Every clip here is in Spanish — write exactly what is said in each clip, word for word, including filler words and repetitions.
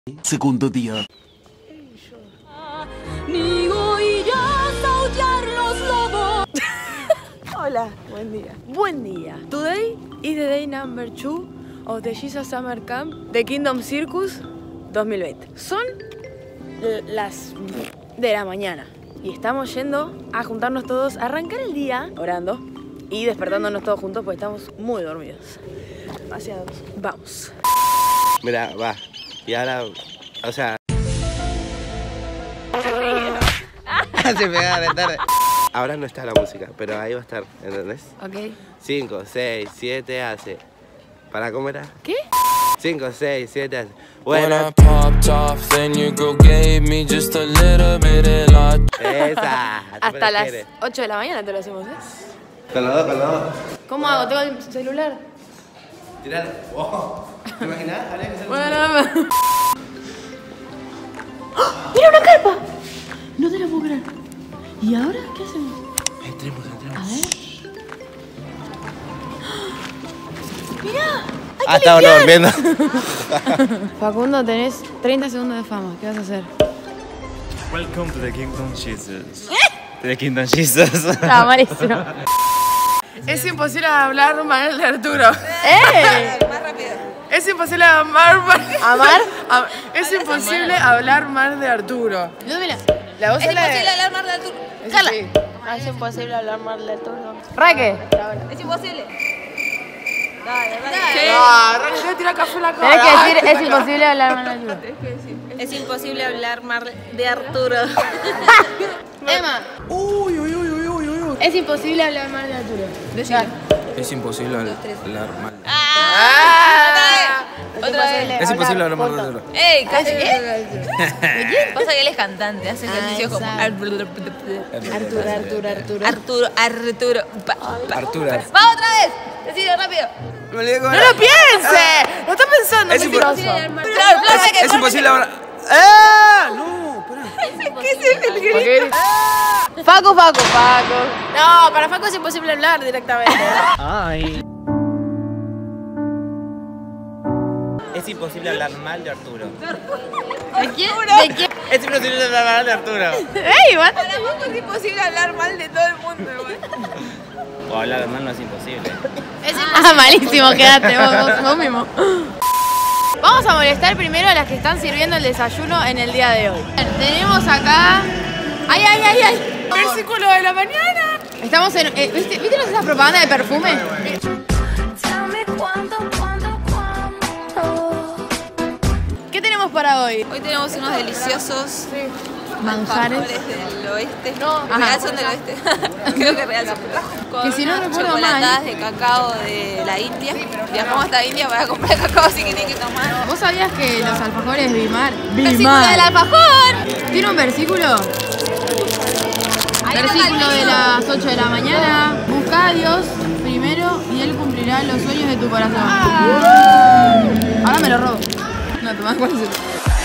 Segundo día. Ni oirás aullar los lobos. Hola, buen día. Buen día. Today is the day number two of the Jesus Summer Camp The Kingdom Circus dos mil veinte. Son las de la mañana y estamos yendo a juntarnos todos, a arrancar el día orando y despertándonos todos juntos porque estamos muy dormidos. Demasiados. Vamos. Mira, va. Y ahora, o sea... Se me va a aventar. Ahora no está la música, pero ahí va a estar, ¿entendés? Ok. cinco, seis, siete, hace. ¿Para cómo era? ¿Qué? cinco, seis, siete, hace. When I Bueno. popped off, then your girl gave me just a little bit of lot. Esa. Hasta las ocho de la mañana te lo hacemos, ¿eh? Con los dos, con los dos. ¿Cómo hago? ¿Tengo el celular? Tirar. Oh. ¿Te imaginas? Habría que hacer un Bueno, ¡oh! ¡Mira una carpa! No te lo puedo creer. ¿Y ahora qué hacemos? Entremos, entremos. A ver. ¡Mirá! Ah, estaba durmiendo. Facundo, tenés treinta segundos de fama. ¿Qué vas a hacer? Welcome to the Kingdom Jesus. The Kingdom Jesus. Estaba malísimo. Es imposible hablar mal de Arturo. ¡Eh! Más rápido. Es imposible hablar mal. ¿Amar? Am- Es imposible hablar mal de Arturo. Lúdmela. La voz Es es la imposible de... hablar mal de Arturo. es Carla. así. Ah, es imposible hablar mal de turno. ¿Raque? Es imposible. Dale, dale. Ah, Rani, le voy a tirar café en la cara. Tenés que decir, es imposible hablar mal de turno. Es imposible hablar mal de Arturo. Emma. Uy, uy, uy, uy, uy, uy. Es imposible hablar mal de Arturo. Decilo. Es imposible hablar mal. Ah. Otra vez. Es imposible hablar mal de Arturo. Ey, ¿casi qué? Pasa que él es cantante, hace ejercicios como Arturo, Arturo, Arturo. Arturo, Arturo. Pa- pa- Arturo. ¡Va otra vez! Decilo rápido. Me olvidé cómo ¡No era. lo piense! ¡No está pensando! Es mentiroso. imposible. Claro, claro, que Es imposible hablar. ¡Ah! No, espera. ¿Qué es el grito? Facu, Facu, Facu. No, para Facu es imposible hablar directamente. Ay. Es imposible hablar mal de Arturo. ¿De quién? ¿De quién? Es imposible hablar mal de Arturo. ¡Ey, what? Para Facu es imposible hablar mal de todo el mundo, igual. O hablar mal no es imposible. Ah, malísimo, quédate vos, vos, vos mismo. Vamos a molestar primero a las que están sirviendo el desayuno en el día de hoy. Tenemos acá... ¡Ay, ay, ay, ay! Versículo de la mañana. Estamos en... eh, ¿viste, ¿Viste esa propaganda de perfume? ¿Qué tenemos para hoy? Hoy tenemos unos deliciosos Manjares. alfajores del oeste. No, Real ajá. son del oeste. Creo que real son. Con Que si no unas recuerdo chocolatadas mal. de cacao de la India. Viajamos hasta India para comprar cacao, así que tienen que tomar. ¿Vos sabías que los alfajores Bimar... ¡Versículo del alfajor! ¿Tiene un versículo? Ahí Versículo va, de las ocho de la mañana. Busca a Dios primero y Él cumplirá los sueños de tu corazón. Ahora me lo robo. No, tomás cuál es el...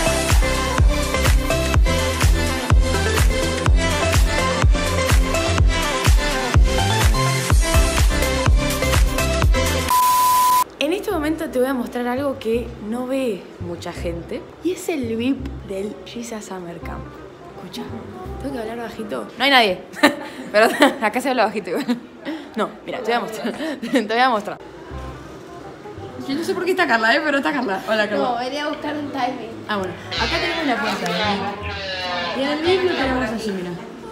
En este momento te voy a mostrar algo que no ve mucha gente y es el V I P del Jesus Summer Camp. Escucha, tengo que hablar bajito. No hay nadie, pero acá se habla bajito igual. No, mira, te voy a mostrar. Te voy a mostrar. Yo no sé por qué está Carla, ¿eh? Pero está Carla. Hola, Carla. No, venía a buscar un timing. Ah, bueno. Acá tenemos la puerta. Y en el V I P lo tenemos así, mira.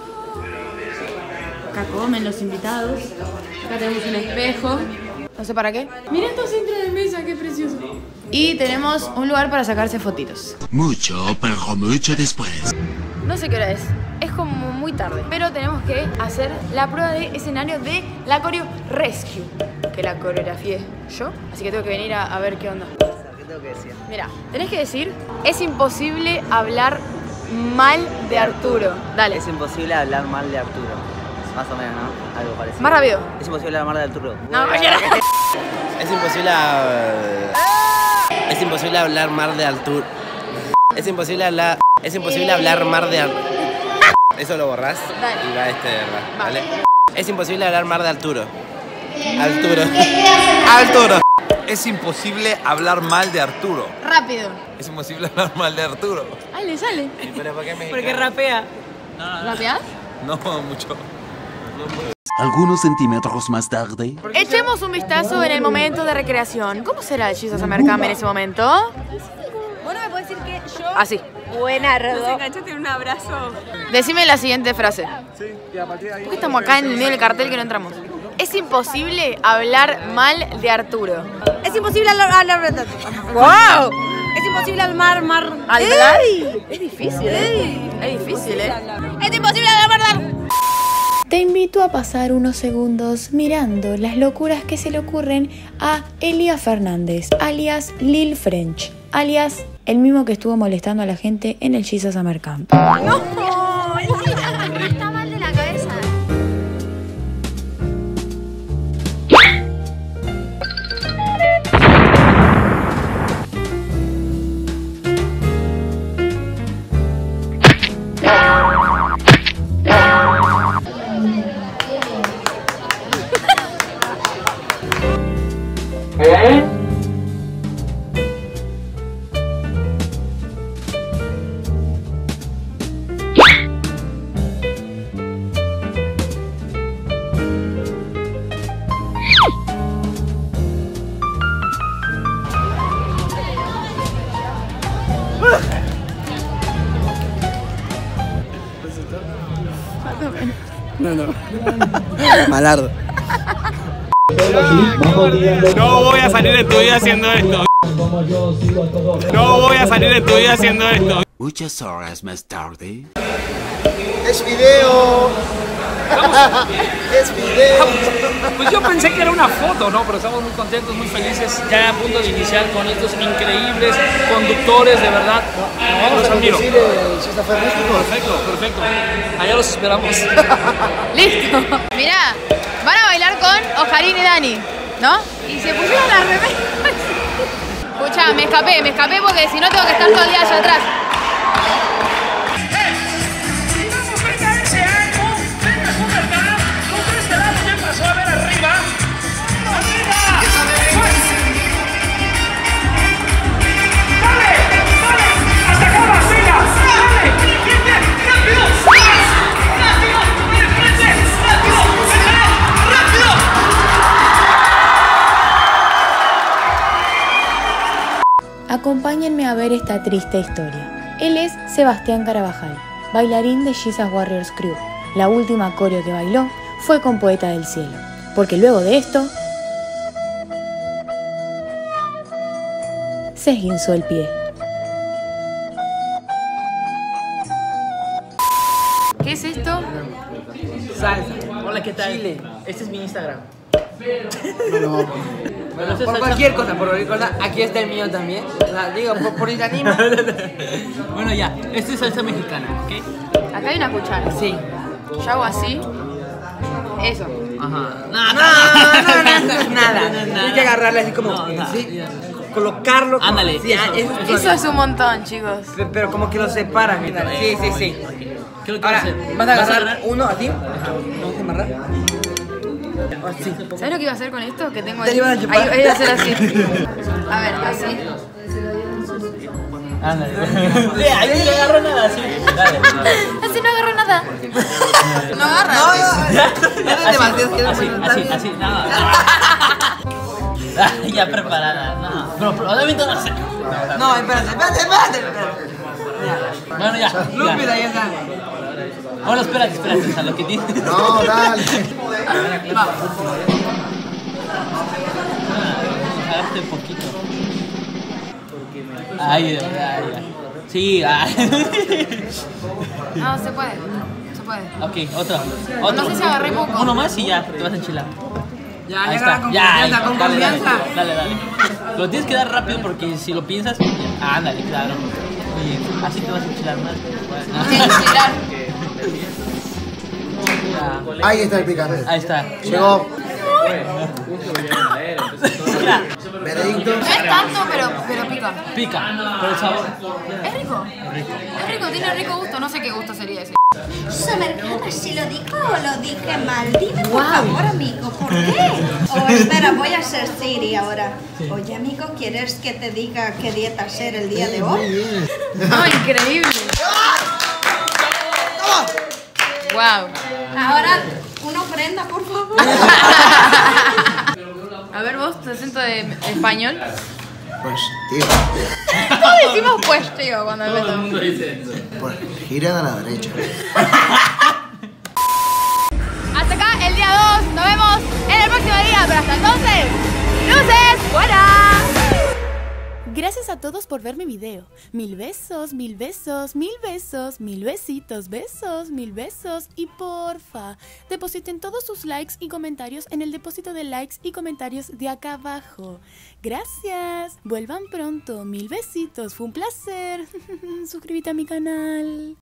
Acá comen los invitados. Acá tenemos un espejo. No sé para qué. Mira estos centros de mesa, qué precioso. Y tenemos un lugar para sacarse fotitos. Mucho, pero mucho después. No sé qué hora es. Es como muy tarde. Pero tenemos que hacer la prueba de escenario de la coreo Rescue. Que la coreografié yo. Así que tengo que venir a, a ver qué onda. ¿Qué tengo que decir? Mira, tenés que decir, es imposible hablar mal de Arturo. Dale. Es imposible hablar mal de Arturo. Más o menos, ¿no? Algo parecido. Más rápido. Es imposible hablar mal de Arturo. No, cualquiera. Es imposible... Es imposible hablar mal de Arturo. Es imposible hablar... Es imposible hablar mal de Arturo. Eso lo borrás Dale. y va este de verdad, ¿vale? Es imposible hablar mal de Arturo. Arturo. Arturo. Es imposible hablar mal de Arturo. Rápido. Es imposible hablar mal de Arturo. Dale, sale. Porque rapea. ¿Rapeás? No, mucho. Algunos centímetros más tarde. Echemos un vistazo en el momento de recreación. ¿Cómo será el Jesus Summer Camp en ese momento? Bueno, me puedes decir que yo... Así. Buena, Rodo. Enganchaste en un abrazo. Decime la siguiente frase. ¿Por qué estamos acá en el medio del cartel que no entramos? Es imposible hablar mal de Arturo. Es imposible hablar... hablar... ¡Wow! Es imposible hablar... Mar... ¿Hablar? Es difícil, ¿eh? Es difícil, ¿eh? Es imposible hablar... Te invito a pasar unos segundos mirando las locuras que se le ocurren a Elia Fernández, alias Lil French, alias el mismo que estuvo molestando a la gente en el Jesus Summer Camp. ¡No! Está mal de la cabeza. No, no. Malardo. No voy a salir de tu vida haciendo esto. No voy a salir de tu vida haciendo esto. Muchas horas más tarde. Es video. Es video. Pues yo pensé que era una foto, ¿no? Pero estamos muy contentos, muy felices, ya a punto de iniciar con estos increíbles conductores, de verdad. Vamos los a admiro. conducir el Fiesta Fernández. Perfecto, perfecto. Allá los esperamos. Listo. Mirá, van a bailar con Oscarín y Dani, ¿no? Y se pusieron las remeras. Escuchá, me escapé, me escapé porque si no tengo que estar todo el día allá atrás. Acompáñenme a ver esta triste historia. Él es Sebastián Carabajal, bailarín de Jesus Warriors Crew. La última coreo que bailó fue con Poeta del Cielo, porque luego de esto se esguinzó el pie. ¿Qué es esto? Salsa. Hola, ¿qué tal? Chile. Este es mi Instagram. No, no. Bueno, por cualquier cosa, por cualquier cosa, aquí está el mío también. O sea, digo, por, por si te anima. Bueno, ya, esto es salsa mexicana, ¿ok? Acá hay una cuchara. Sí. Yo hago así. Eso. Ajá. No, no, no, no, no es nada. Tienes que agarrarle así como, así, colocarlo. Como, ándale. Sí, eso, eso, eso es un montón, chicos. Pero, pero como que lo separan. Sí, sí, sí. ¿Qué es lo que Ahora, vas a hacer? vas a agarrar, ¿Vas a agarrar? uno así. Vamos a amarrar. Así. ¿Sabes lo que iba a hacer con esto? Que tengo Te ahí. iban a chupar. Ahí, ahí iba a hacer así. A ver, así. Ándale. Sí, ahí no agarro nada, así. Dale. Así no agarro nada. No agarra. No, no, no. Así, así, así, nada. Ya preparada, no. Pero probablemente no sé. No, espérate, espérate, espérate. Bueno, ya. Lúpida, ya está. Bueno, espérate, espérate, o sea, lo que tienes. No, dale. Va. Agarraste un poquito. Ay, ay, ay. Sí, ay. No, se puede. Se puede. Ok, otro. otro. No sé si agarré poco. Uno más y ya, te vas a enchilar. Ya, ahí ya está. con Ya, confianza, con dale, confianza. Dale, dale, dale. Lo tienes que dar rápido porque si lo piensas, ya. Ándale, claro. Oye, así te vas a enchilar más. Enchilar. Ahí está el picante. Ahí está. Llegó. Veredicto. No es tanto, pero, pero pica. Pica, pero el sabor. ¿Es rico? Es rico. Es rico, tiene rico gusto. No sé qué gusto sería ese. Samarcanda, si lo dijo o lo dije mal. Dime por favor, amigo, ¿por qué? O espera, voy a ser Siri ahora. Oye, amigo, ¿quieres que te diga qué dieta hacer el día de hoy? No, increíble. Wow. Ahora, una ofrenda, por favor. A ver vos, tu acento de español. Pues, tío. Todos decimos pues, tío, cuando Todo el mundo dice eso. Pues gira a la derecha. Hasta acá el día dos. Nos vemos en el próximo día. Pero hasta entonces, ¡luces fuera! Gracias a todos por ver mi video. Mil besos, mil besos, mil besos, mil besitos, besos, mil besos. Y porfa, depositen todos sus likes y comentarios en el depósito de likes y comentarios de acá abajo. Gracias. Vuelvan pronto. Mil besitos. Fue un placer. Suscríbete a mi canal.